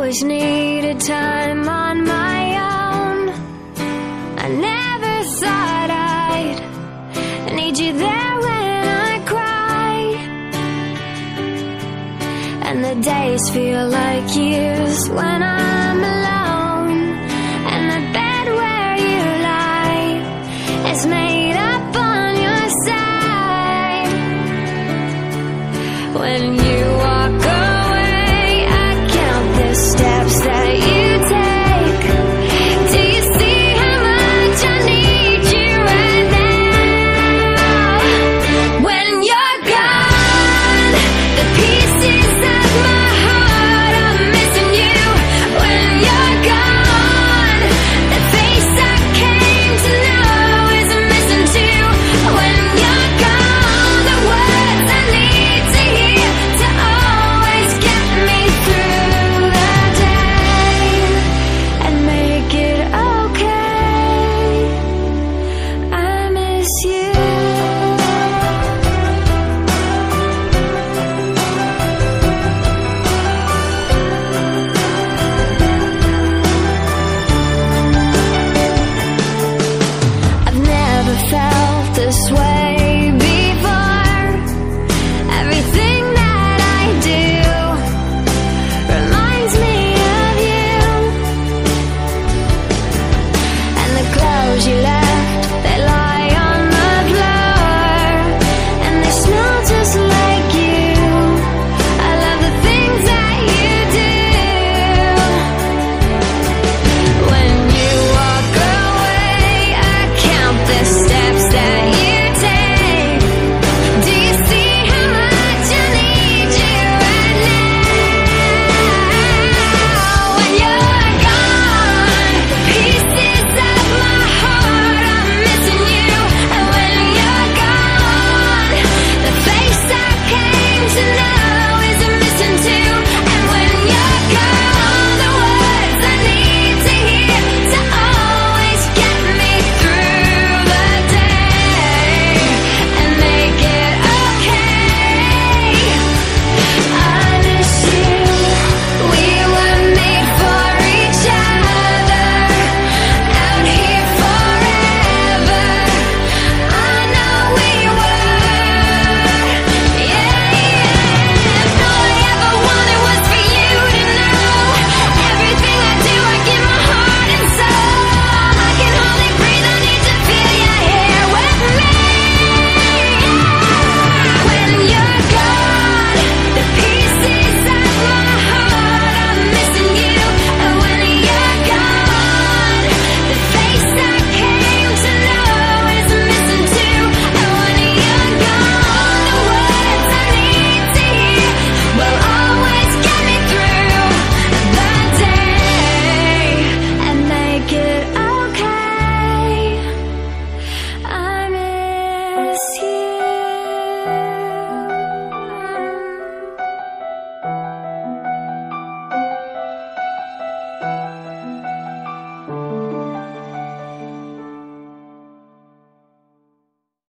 always needed time on my own. I never thought I'd need you there when I cry, and the days feel like years when I'm alone, and the bed where you lie is made up on your side. When you walk